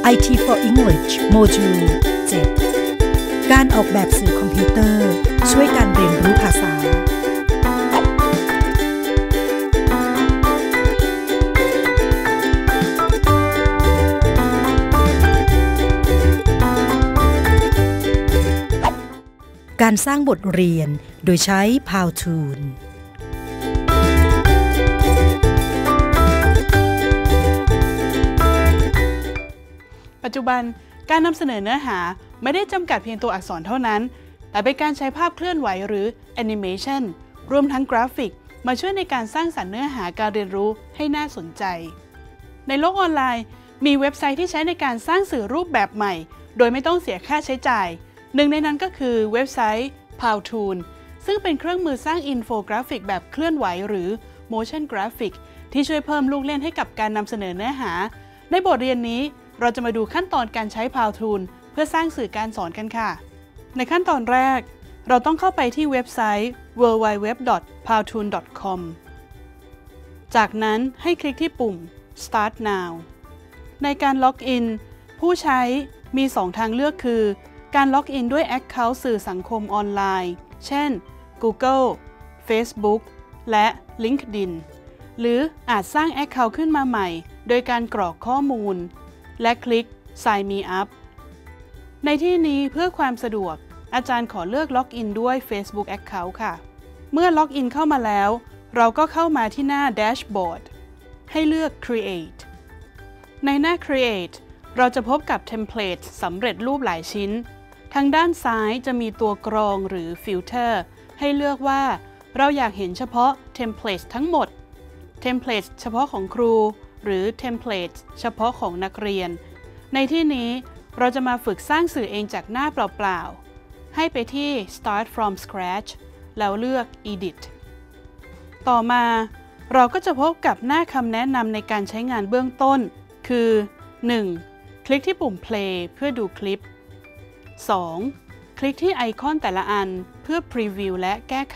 IT for English โมดูล 7 การออกแบบสื่อคอมพิวเตอร์ช่วยการเรียนรู้ภาษาการสร้างบทเรียนโดยใช้ Powtoon ปัจจุบันการนำเสนอเนื้อหาไม่ได้จำกัดเพียงตัวอักษรเท่านั้นแต่เป็นการใช้ภาพเคลื่อนไหวหรือ Animation รวมทั้งกราฟิกมาช่วยในการสร้างสรรค์เนื้อหาการเรียนรู้ให้น่าสนใจในโลกออนไลน์มีเว็บไซต์ที่ใช้ในการสร้างสื่อรูปแบบใหม่โดยไม่ต้องเสียค่าใช้จ่ายหนึ่งในนั้นก็คือเว็บไซต์ Powtoon ซึ่งเป็นเครื่องมือสร้างอินโฟกราฟิกแบบเคลื่อนไหวหรือ Motion Graphic ที่ช่วยเพิ่มลูกเล่นให้กับการนำเสนอเนื้อหาในบทเรียนนี้เราจะมาดูขั้นตอนการใช้ Powtoon เพื่อสร้างสื่อการสอนกันค่ะในขั้นตอนแรกเราต้องเข้าไปที่เว็บไซต์ www.powtoon.com จากนั้นให้คลิกที่ปุ่ม Start Now ในการล็อกอินผู้ใช้มี 2 ทางเลือกคือการล็อกอินด้วย Account สื่อสังคมออนไลน์เช่น Google Facebook และ LinkedIn หรืออาจสร้าง Account ขึ้นมาใหม่โดยการกรอกข้อมูลและคลิก Sign Me Up ในที่นี้เพื่อความสะดวกอาจารย์ขอเลือกล็อกอินด้วย Facebook Account ค่ะเมื่อล็อกอินเข้ามาแล้วเราก็เข้ามาที่หน้า Dashboard ให้เลือก Create ในหน้า Create เราจะพบกับเทมเพลตสำเร็จรูปหลายชิ้นทางด้านซ้ายจะมีตัวกรองหรือ Filter ให้เลือกว่าเราอยากเห็นเฉพาะเทมเพลตทั้งหมดเทมเพลตเฉพาะของครูหรือเทมเพลตเฉพาะของนักเรียนในที่นี้เราจะมาฝึกสร้างสื่อเองจากหน้าเปล่าๆให้ไปที่ Start from Scratch แล้วเลือก Edit ต่อมาเราก็จะพบกับหน้าคำแนะนำในการใช้งานเบื้องต้นคือ 1. คลิกที่ปุ่ม Play เพื่อดูคลิป 2. คลิกที่ไอคอนแต่ละอันเพื่อ Preview และแก้ไข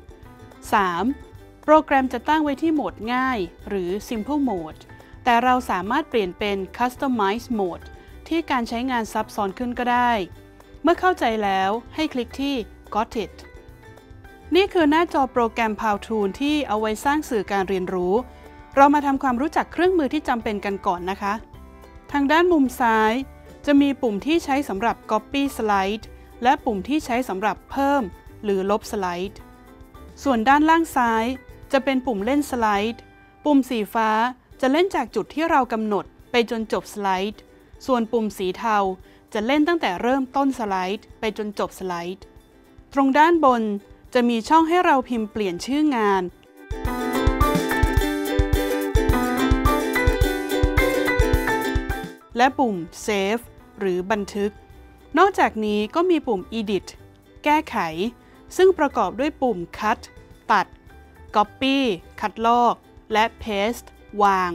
3. โปรแกรมจะตั้งไว้ที่โหมดง่ายหรือ Simple Mode แต่เราสามารถเปลี่ยนเป็น Customize Mode ที่การใช้งานซับซ้อนขึ้นก็ได้เมื่อเข้าใจแล้วให้คลิกที่ Got it นี่คือหน้าจอโปรแกรม Powtoon ที่เอาไว้สร้างสื่อการเรียนรู้เรามาทำความรู้จักเครื่องมือที่จำเป็นกันก่อนนะคะทางด้านมุมซ้ายจะมีปุ่มที่ใช้สำหรับ Copy Slide และปุ่มที่ใช้สำหรับเพิ่มหรือลบสไลด์ส่วนด้านล่างซ้ายจะเป็นปุ่มเล่นสไลด์ปุ่มสีฟ้าจะเล่นจากจุดที่เรากำหนดไปจนจบสไลด์ส่วนปุ่มสีเทาจะเล่นตั้งแต่เริ่มต้นสไลด์ไปจนจบสไลด์ตรงด้านบนจะมีช่องให้เราพิมพ์เปลี่ยนชื่องานและปุ่ม Save หรือบันทึกนอกจากนี้ก็มีปุ่ม Edit แก้ไขซึ่งประกอบด้วยปุ่ม Cut ตัด Copy คัดลอกและ Paste วาง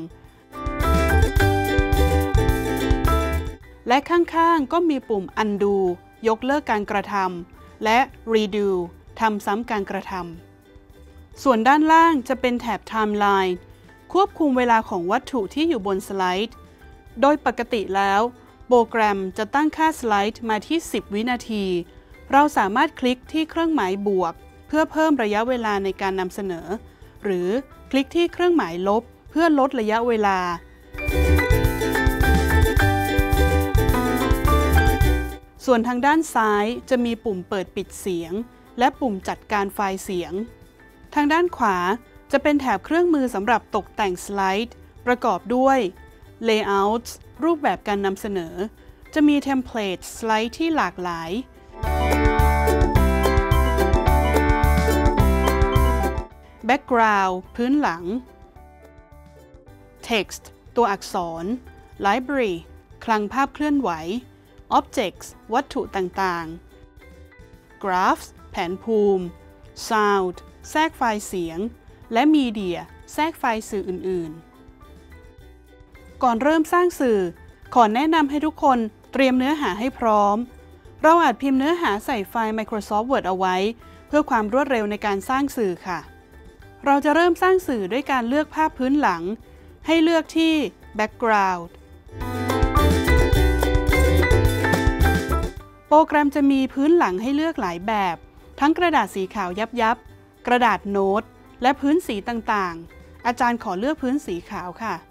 และข้างๆก็มีปุ่ม Undo ยกเลิกการกระทำและ Redo ทำซ้ำการกระทำส่วนด้านล่างจะเป็นแถบ Timeline ควบคุมเวลาของวัตถุที่อยู่บนสไลด์โดยปกติแล้วโปรแกรมจะตั้งค่าสไลด์มาที่10วินาทีเราสามารถคลิกที่เครื่องหมายบวกเพื่อเพิ่มระยะเวลาในการนำเสนอหรือคลิกที่เครื่องหมายลบเพื่อลดระยะเวลาส่วนทางด้านซ้ายจะมีปุ่มเปิดปิดเสียงและปุ่มจัดการไฟล์เสียงทางด้านขวาจะเป็นแถบเครื่องมือสำหรับตกแต่งสไลด์ประกอบด้วย Layouts รูปแบบการนำเสนอจะมีเทมเพลตสไลด์ที่หลากหลาย Background พื้นหลัง Text ตัวอักษร Library คลังภาพเคลื่อนไหว Objects วัตถุต่างๆ Graphs แผนภูมิ Sound แทรกไฟล์เสียงและ Media แทรกไฟล์สื่ออื่นๆก่อนเริ่มสร้างสื่อขอแนะนำให้ทุกคนเตรียมเนื้อหาให้พร้อมเราอาจพิมพ์เนื้อหาใส่ไฟล์ Microsoft Word เอาไว้เพื่อความรวดเร็วในการสร้างสื่อค่ะเราจะเริ่มสร้างสื่อด้วยการเลือกภาพพื้นหลังให้เลือกที่ Background โปรแกรมจะมีพื้นหลังให้เลือกหลายแบบทั้งกระดาษสีขาวยับกระดาษโน้ตและพื้นสีต่างๆอาจารย์ขอเลือกพื้นสีขาวค่ะ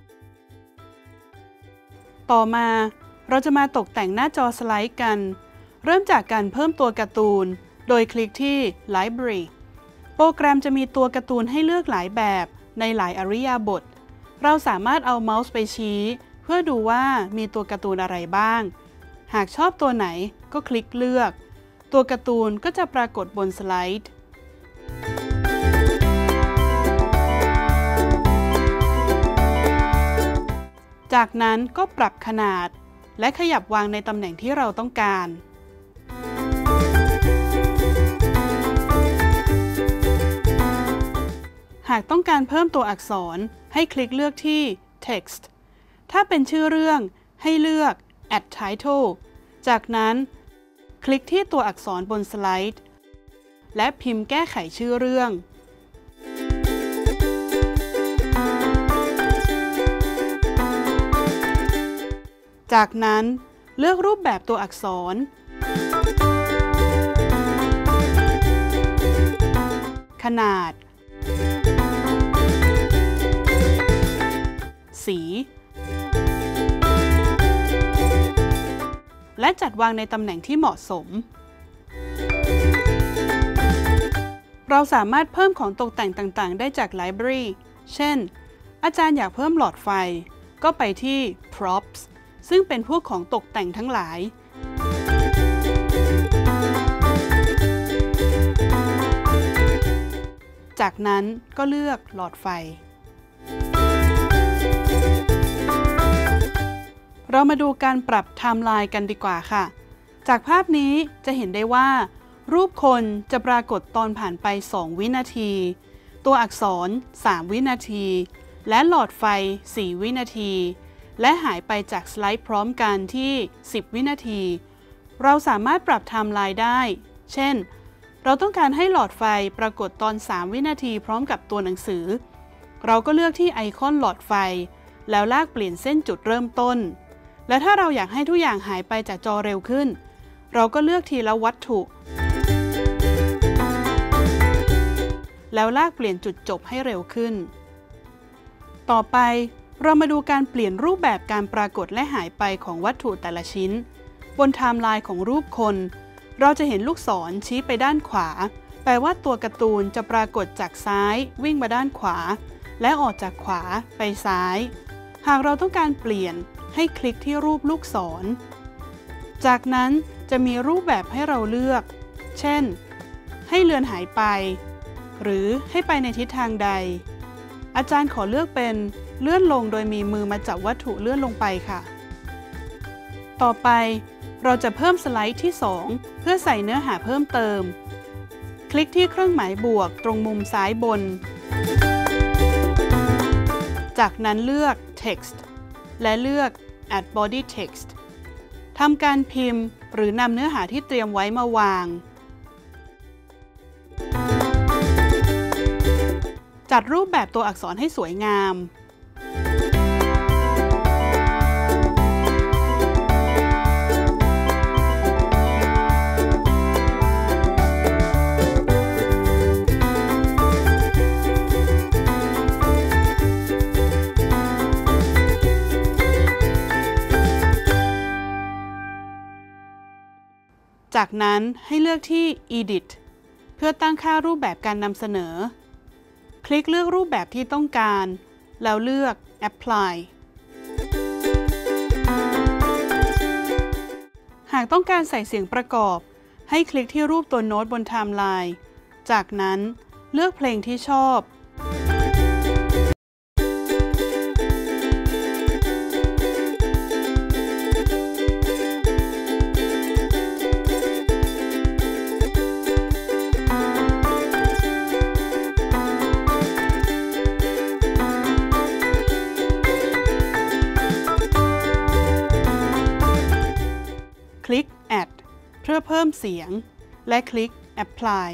ต่อมาเราจะมาตกแต่งหน้าจอสไลด์กันเริ่มจากการเพิ่มตัวการ์ตูนโดยคลิกที่ Library โปรแกรมจะมีตัวการ์ตูนให้เลือกหลายแบบในหลายอิริยาบถเราสามารถเอาเมาส์ไปชี้เพื่อดูว่ามีตัวการ์ตูนอะไรบ้างหากชอบตัวไหนก็คลิกเลือกตัวการ์ตูนก็จะปรากฏบนสไลด์จากนั้นก็ปรับขนาดและขยับวางในตำแหน่งที่เราต้องการหากต้องการเพิ่มตัวอักษรให้คลิกเลือกที่ Text ถ้าเป็นชื่อเรื่องให้เลือก Add Title จากนั้นคลิกที่ตัวอักษรบนสไลด์และพิมพ์แก้ไขชื่อเรื่องจากนั้นเลือกรูปแบบตัวอักษรขนาดสีและจัดวางในตำแหน่งที่เหมาะสมเราสามารถเพิ่มของตกแต่งต่างๆได้จาก Library เช่นอาจารย์อยากเพิ่มหลอดไฟก็ไปที่ Props ซึ่งเป็นพวกของตกแต่งทั้งหลายจากนั้นก็เลือกหลอดไฟเรามาดูการปรับไทม์ไลน์กันดีกว่าค่ะจากภาพนี้จะเห็นได้ว่ารูปคนจะปรากฏตอนผ่านไป2วินาทีตัวอักษร3วินาทีและหลอดไฟ4วินาทีและหายไปจากสไลด์พร้อมกันที่10วินาทีเราสามารถปรับไทม์ไลน์ได้เช่นเราต้องการให้หลอดไฟปรากฏตอน3วินาทีพร้อมกับตัวหนังสือเราก็เลือกที่ไอคอนหลอดไฟแล้วลากเปลี่ยนเส้นจุดเริ่มต้นและถ้าเราอยากให้ทุกอย่างหายไปจากจอเร็วขึ้นเราก็เลือกทีละวัตถุแล้วลากเปลี่ยนจุดจบให้เร็วขึ้นต่อไปเรามาดูการเปลี่ยนรูปแบบการปรากฏและหายไปของวัตถุแต่ละชิ้นบนไทม์ไลน์ของรูปคนเราจะเห็นลูกศรชี้ไปด้านขวาแปลว่าตัวการ์ตูนจะปรากฏจากซ้ายวิ่งมาด้านขวาและออกจากขวาไปซ้ายหากเราต้องการเปลี่ยนให้คลิกที่รูปลูกศรจากนั้นจะมีรูปแบบให้เราเลือกเช่นให้เลือนหายไปหรือให้ไปในทิศทางใดอาจารย์ขอเลือกเป็นเลื่อนลงโดยมีมือมาจับวัตถุเลื่อนลงไปค่ะต่อไปเราจะเพิ่มสไลด์ที่2เพื่อใส่เนื้อหาเพิ่มเติมคลิกที่เครื่องหมายบวกตรงมุมซ้ายบนจากนั้นเลือก Text และเลือก Add Body Text ทำการพิมพ์หรือนำเนื้อหาที่เตรียมไว้มาวางจัดรูปแบบตัวอักษรให้สวยงามจากนั้นให้เลือกที่ Edit เพื่อตั้งค่ารูปแบบการนำเสนอคลิกเลือกรูปแบบที่ต้องการแล้วเลือก Apply หากต้องการใส่เสียงประกอบให้คลิกที่รูปตัวโน้ตบนไทม์ไลน์จากนั้นเลือกเพลงที่ชอบคลิก Add เพื่อเพิ่มเสียงและคลิก Apply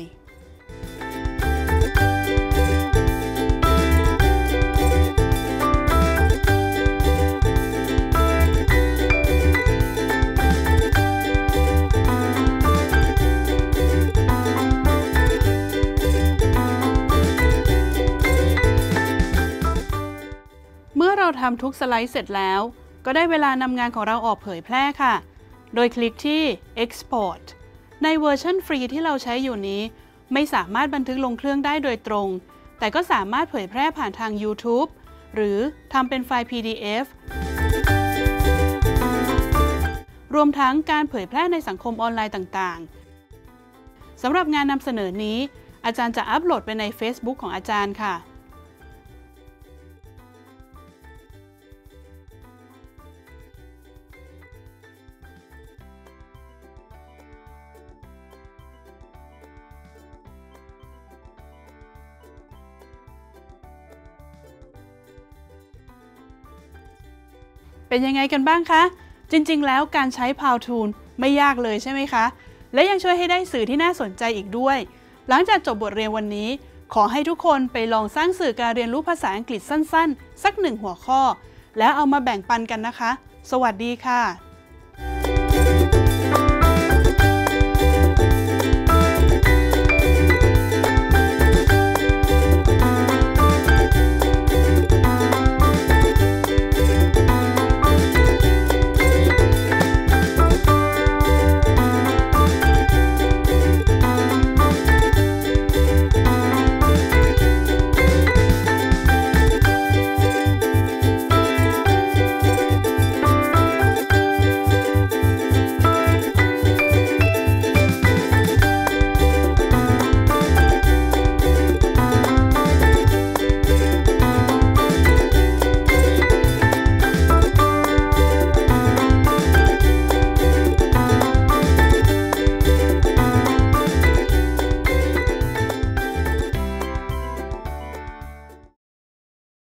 ำทุกสไลด์เสร็จแล้วก็ได้เวลานำงานของเราออกเผยแพร่ค่ะโดยคลิกที่ Export ในเวอร์ชันฟรีที่เราใช้อยู่นี้ไม่สามารถบันทึกลงเครื่องได้โดยตรงแต่ก็สามารถเผยแพร่ผ่านทาง YouTube หรือทำเป็นไฟล์ PDF รวมทั้งการเผยแพร่ในสังคมออนไลน์ต่างๆสำหรับงานนำเสนอนี้อาจารย์จะอัปโหลดไปใน Facebook ของอาจารย์ค่ะเป็นยังไงกันบ้างคะจริงๆแล้วการใช้ Powtoon ไม่ยากเลยใช่ไหมคะและยังช่วยให้ได้สื่อที่น่าสนใจอีกด้วยหลังจากจบบทเรียนวันนี้ขอให้ทุกคนไปลองสร้างสื่อการเรียนรู้ภาษาอังกฤษสั้นๆสัก1 หัวข้อแล้วเอามาแบ่งปันกันนะคะสวัสดีค่ะ